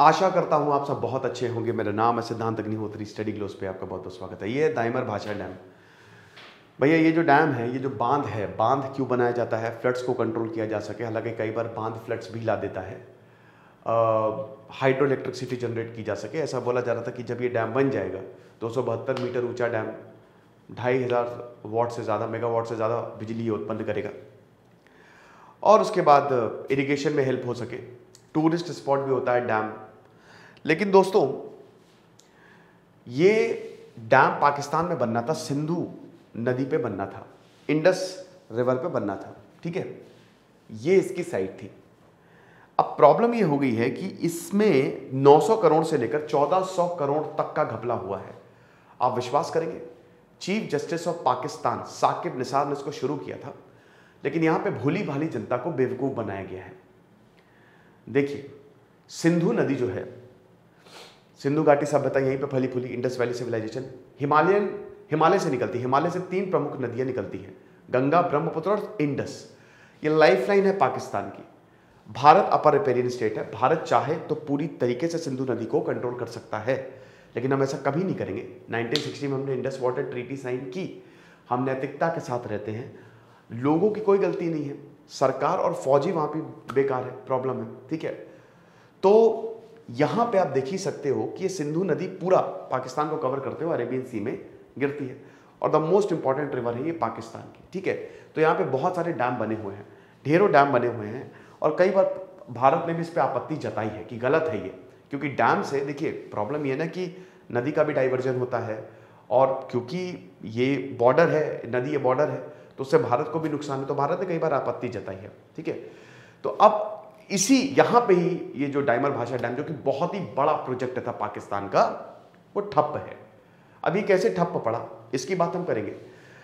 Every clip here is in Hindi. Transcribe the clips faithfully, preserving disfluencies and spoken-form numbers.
आशा करता हूँ आप सब बहुत अच्छे होंगे। मेरा नाम है सिद्धांत अग्निहोत्री, स्टडी ग्लोस पे आपका बहुत बहुत स्वागत है। ये है दाइमर भाषा डैम। भैया ये जो डैम है, ये जो बांध है, बांध क्यों बनाया जाता है? फ्लड्स को कंट्रोल किया जा सके। हालांकि कई बार बांध फ्लड्स भी ला देता है, हाइड्रो इलेक्ट्रिसिटी जनरेट की जा सके। ऐसा बोला जा रहा था कि जब ये डैम बन जाएगा, दो सौ बहत्तर मीटर ऊंचा डैम ढाई हज़ार वाट से ज़्यादा मेगावाट से ज़्यादा बिजली उत्पन्न करेगा और उसके बाद इरिगेशन में हेल्प हो सके। टूरिस्ट स्पॉट भी होता है डैम। लेकिन दोस्तों, ये डैम पाकिस्तान में बनना था, सिंधु नदी पे बनना था, इंडस रिवर पे बनना था, ठीक है। ये इसकी साइट थी। अब प्रॉब्लम ये हो गई है कि इसमें नौ सौ करोड़ से लेकर चौदह सौ करोड़ तक का घपला हुआ है। आप विश्वास करेंगे, chief justice of Pakistan Saqib Nisar ने इसको शुरू किया था, लेकिन यहां पे भोली भाली जनता को बेवकूफ बनाया गया है। देखिए, सिंधु नदी जो है, सिंधु घाटी सभ्यता यहीं पे फली फूली, Indus valley civilisation, Himalayan Himalaya से निकलती है। हिमालय से तीन प्रमुख नदियां निकलती हैं, गंगा, ब्रह्मपुत्र और इंडस। ये लाइफलाइन है पाकिस्तान की। भारत अपर रिपेरियन स्टेट है। भारत चाहे तो पूरी तरीके से सिंधु नदी को कंट्रोल कर सकता है, लेकिन हम ऐसा कभी नहीं करेंगे। नाइनटीन सिक्सटी में हमने इंडस वाटर ट्रीटी साइन की। हम नैतिकता के साथ रहते हैं, लोगों की कोई गलती नहीं है, सरकार और फौजी वहां पे बेकार है, प्रॉब्लम है, ठीक है। तो यहां पे आप देख ही सकते हो कि ये सिंधु नदी पूरा पाकिस्तान को कवर करते हुए अरेबियन सी में गिरती है और द मोस्ट इंपॉर्टेंट रिवर है ये पाकिस्तान की, ठीक है। तो यहाँ पे बहुत सारे डैम बने हुए हैं, ढेरों डैम बने हुए हैं और कई बार भारत ने भी इस पर आपत्ति जताई है कि गलत है ये, क्योंकि डैम से देखिए प्रॉब्लम ये ना कि नदी का भी डाइवर्जन होता है और क्योंकि ये बॉर्डर है, नदी ये बॉर्डर है, तो उससे भारत को भी नुकसान है। तो भारत ने कई बार आपत्ति जताई है, ठीक है। तो अब इसी यहां पे ही ये जो दाइमर भाषा डैम, जो कि बहुत ही बड़ा प्रोजेक्ट था पाकिस्तान का, वो ठप्प है। अभी कैसे ठप्प पड़ा, इसकी बात हम करेंगे।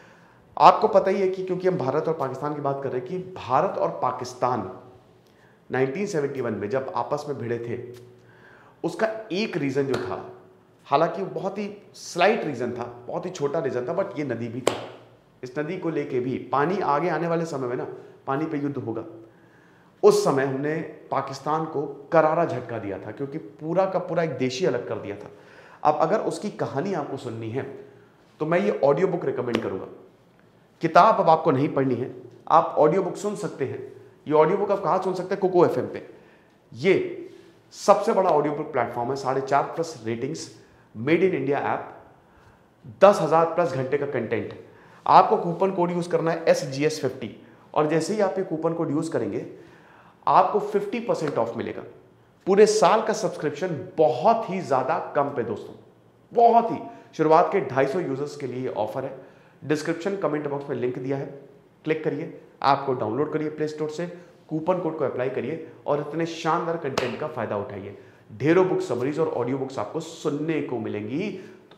आपको पता ही है कि क्योंकि हम भारत और पाकिस्तान की बात कर रहे हैं कि भारत और पाकिस्तान नाइनटीन सेवेंटी वन में जब आपस में भिड़े थे, उसका एक रीजन जो था, हालांकि बहुत ही स्लाइट रीजन था, बहुत ही छोटा रीजन था, बट ये नदी भी थी। इस नदी को लेके भी पानी आगे आने वाले समय में ना पानी पे युद्ध होगा। उस समय हमने पाकिस्तान को करारा झटका दिया था, क्योंकि पूरा का पूरा एक देश ही अलग कर दिया था। अब अगर उसकी कहानी आपको सुननी है तो मैं ये ऑडियो बुक रिकमेंड करूंगा। किताब अब आपको नहीं पढ़नी है, आप ऑडियो बुक सुन सकते हैं। ये ऑडियो बुक आप कहाँ सुन सकते हैं? कोको एफ एम पे। ये सबसे बड़ा ऑडियो बुक प्लेटफॉर्म है, साढ़े चार plus ratings, made in India app, दस हजार प्लस घंटे का कंटेंट। आपको कूपन कोड यूज करना है एस जी एस फिफ्टी, और जैसे ही आप ये कूपन कोड यूज करेंगे आपको फिफ्टी परसेंट ऑफ मिलेगा। पूरे साल का सब्सक्रिप्शन बहुत ही ज्यादा कम पे दोस्तों, बहुत ही। शुरुआत के ढाई सौ यूजर्स के लिए ऑफर है। डिस्क्रिप्शन कमेंट बॉक्स में लिंक दिया है, क्लिक करिए, ऐप को डाउनलोड करिए प्ले स्टोर से, कूपन कोड को अप्लाई करिए और इतने शानदार कंटेंट का फायदा उठाइए। ढेरों बुक समरीज और ऑडियो बुक्स आपको सुनने को मिलेंगी,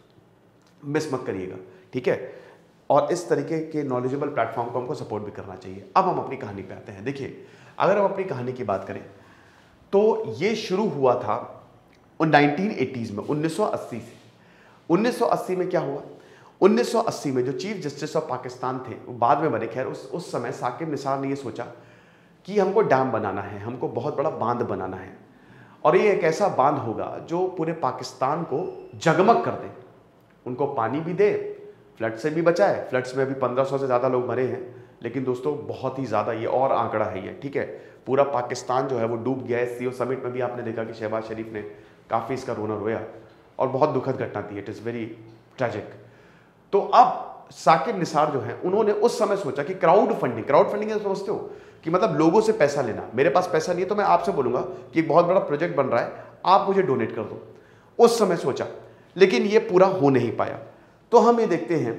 मिस मत करिएगा, ठीक है। और इस तरीके के नॉलेजेबल प्लेटफॉर्म को हमको सपोर्ट भी करना चाहिए। अब हम अपनी कहानी पे आते हैं। देखिए, अगर हम अपनी कहानी की बात करें तो ये शुरू हुआ था नाइनटीन एटीज़ में, उन्नीस सौ अस्सी से। उन्नीस सौ अस्सी में क्या हुआ? उन्नीस सौ अस्सी में जो चीफ जस्टिस ऑफ पाकिस्तान थे, वो बाद में बने, खैर उस उस समय साकिब निसार ने ये सोचा कि हमको डैम बनाना है, हमको बहुत बड़ा बांध बनाना है, और ये एक ऐसा बांध होगा जो पूरे पाकिस्तान को जगमग कर दे, उनको पानी भी दे, फ्लड से भी बचाए। फ्लड्स में अभी पंद्रह सौ से ज़्यादा लोग मरे हैं, लेकिन दोस्तों बहुत ही ज़्यादा ये और आंकड़ा है ये, ठीक है। पूरा पाकिस्तान जो है वो डूब गया है। सीओ समिट में भी आपने देखा कि शहबाज शरीफ ने काफ़ी इसका रोना रोया और बहुत दुखद घटना थी, इट इज़ वेरी ट्रेजिक। तो अब साकिब निसार जो है, उन्होंने उस समय सोचा कि क्राउड फंडिंग, क्राउड फंडिंग समझते हो कि मतलब लोगों से पैसा लेना। मेरे पास पैसा नहीं है तो मैं आपसे बोलूंगा कि एक बहुत बड़ा प्रोजेक्ट बन रहा है, आप मुझे डोनेट कर दो। उस समय सोचा, लेकिन ये पूरा हो नहीं पाया। तो हम ये देखते हैं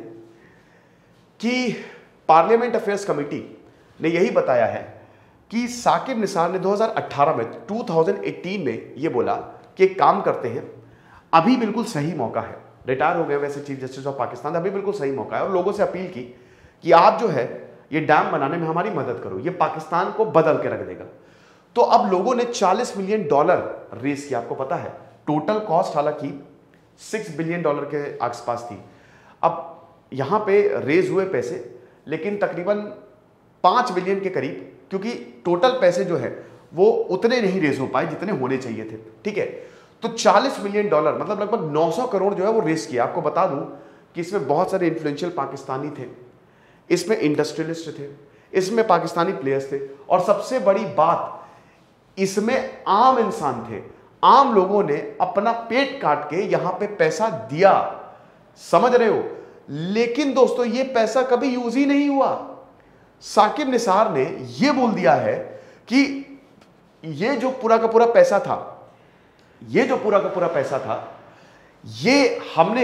कि पार्लियामेंट अफेयर्स कमेटी ने यही बताया है कि साकिब निसार ने दो हज़ार अठारह में, दो हज़ार अठारह में ये बोला कि एक काम करते हैं, अभी बिल्कुल सही मौका है, रिटायर हो गए वैसे चीफ जस्टिस ऑफ पाकिस्तान, अभी बिल्कुल सही मौका है, और लोगों से अपील की कि आप जो है ये डैम बनाने में हमारी मदद करो, ये पाकिस्तान को बदल के रख देगा। तो अब लोगों ने चालीस मिलियन डॉलर रेस किया। आपको पता है टोटल कॉस्ट हालांकि सिक्स बिलियन डॉलर के आसपास थी। अब यहां पे रेज हुए पैसे, लेकिन तकरीबन पांच बिलियन के करीब, क्योंकि टोटल पैसे जो है वो उतने नहीं रेज हो पाए जितने होने चाहिए थे। ठीक है, तो चालीस मिलियन डॉलर मतलब लगभग नौ सौ करोड़ जो है वो रेज किया। आपको बता दूं कि इसमें बहुत सारे इन्फ्लुएंशियल पाकिस्तानी थे, इसमें इंडस्ट्रियलिस्ट थे, इसमें पाकिस्तानी प्लेयर्स थे, और सबसे बड़ी बात इसमें आम इंसान थे। आम लोगों ने अपना पेट काट के यहां पे पैसा दिया, समझ रहे हो। लेकिन दोस्तों ये पैसा कभी यूज ही नहीं हुआ। साकिब निसार ने यह बोल दिया है कि ये जो पूरा का पूरा पैसा था, ये जो पूरा का पूरा पैसा था, ये हमने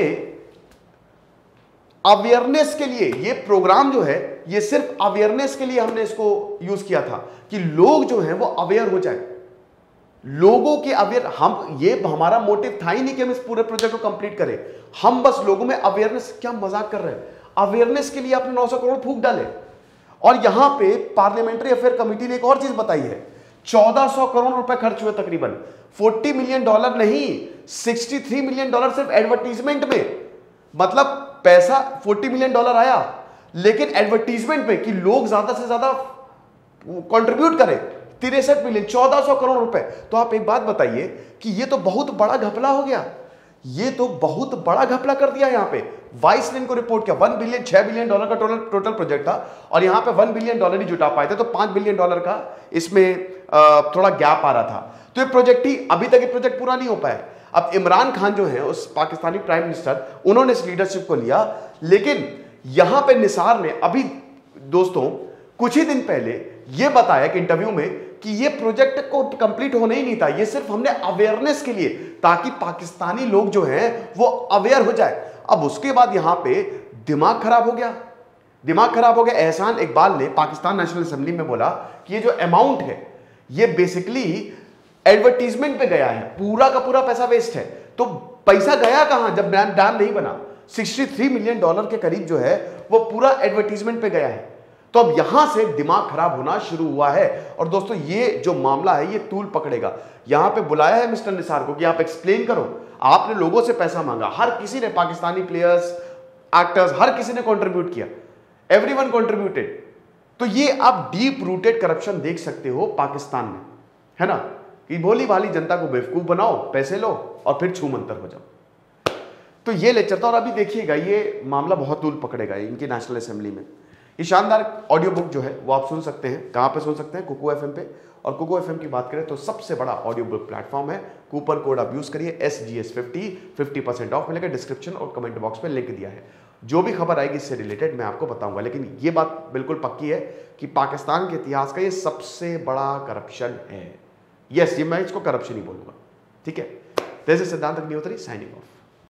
अवेयरनेस के लिए, ये प्रोग्राम जो है ये सिर्फ अवेयरनेस के लिए हमने इसको यूज किया था कि लोग जो हैं वो अवेयर हो जाए, लोगों के अवेयर। हम ये हमारा मोटिव था ही नहीं कि हम इस पूरे प्रोजेक्ट को कंप्लीट करें, हम बस लोगों में अवेयरनेस। क्या मजाक कर रहे हैं, अवेयरनेस के लिए आपने नौ सौ करोड़ फूंक डाले। और यहां पे पार्लियामेंट्री अफेयर कमेटी ने एक और चीज बताई है, चौदह सौ करोड़ रुपए खर्च हुए तकरीबन, चालीस मिलियन डॉलर नहीं, तिरसठ मिलियन डॉलर सिर्फ एडवर्टीजमेंट में। मतलब पैसा चालीस मिलियन डॉलर आया, लेकिन एडवर्टीजमेंट में कि लोग ज्यादा से ज्यादा कंट्रीब्यूट करें, तिरसठ मिलियन, चौदह सौ करोड़ रुपए। तो आप एक बात बताइए कि ये तो बहुत बड़ा घपला हो गया, ये तो बहुत बड़ा घपला कर दिया। यहां पे वाइस ने इनको रिपोर्ट किया, वन बिलियन छह बिलियन डॉलर का टोटल टोटल प्रोजेक्ट था, और यहां पे वन बिलियन डॉलर ही जुटा पाए थे, तो पांच बिलियन डॉलर का इसमें थोड़ा गैप आ रहा था। तो ये प्रोजेक्ट ही अभी तक ये प्रोजेक्ट पूरा नहीं हो पाया। अब इमरान खान जो है उस पाकिस्तानी प्राइम मिनिस्टर, उन्होंने इस लीडरशिप को लिया, लेकिन यहां पे निसार ने अभी दोस्तों कुछ ही दिन पहले यह बताया कि इंटरव्यू में कि ये प्रोजेक्ट को कंप्लीट होना ही नहीं था, ये सिर्फ हमने अवेयरनेस के लिए, ताकि पाकिस्तानी लोग जो हैं वो अवेयर हो जाए। अब उसके बाद यहां पे दिमाग खराब हो गया, दिमाग खराब हो गया। एहसान इकबाल ने पाकिस्तान नेशनल असेंबली में बोला कि ये जो अमाउंट है ये बेसिकली एडवर्टीजमेंट पे गया है, पूरा का पूरा पैसा वेस्ट है। तो पैसा गया कहां जब डैम डैम नहीं बना? तिरसठ मिलियन डॉलर के करीब जो है वो पूरा एडवर्टीजमेंट पे गया है। तो अब यहां से दिमाग खराब होना शुरू हुआ है। और दोस्तों ये जो मामला है ये तूल पकड़ेगा। यहां पे बुलाया है मिस्टर निसार को कि आप एक्सप्लेन करो, आपने लोगों से पैसा मांगा, हर किसी ने, पाकिस्तानी प्लेयर्स, एक्टर्स, हर किसी ने कंट्रीब्यूट किया, एवरीवन कंट्रीब्यूटेड। तो ये आप डीप रूटेड करप्शन देख सकते हो पाकिस्तान में, है ना, कि भोली भाली जनता को बेवकूफ बनाओ, पैसे लो और फिर छू मंतर हो जाओ। तो ये लेक्चर था, और अभी देखिएगा ये मामला बहुत तूल पकड़ेगा इनकी नेशनल असेंबली में। ये शानदार ऑडियो बुक जो है वो आप सुन सकते हैं, कहां पे सुन सकते हैं? कुकू एफएम पे। और कुकू एफएम की बात करें तो सबसे बड़ा ऑडियो बुक प्लेटफॉर्म है। कूपन कोड आप यूज करिए S G S fifty, fifty percent off मिलेगा। डिस्क्रिप्शन और कमेंट बॉक्स में लिंक दिया है। जो भी खबर आएगी इससे रिलेटेड मैं आपको बताऊंगा। लेकिन ये बात बिल्कुल पक्की है कि पाकिस्तान के इतिहास का ये सबसे बड़ा करप्शन है। यस, ये मैं इसको करप्शन ही बोलूंगा। ठीक है, जैसे सिद्धांत अग्निहोत्री साइनिंग ऑफ।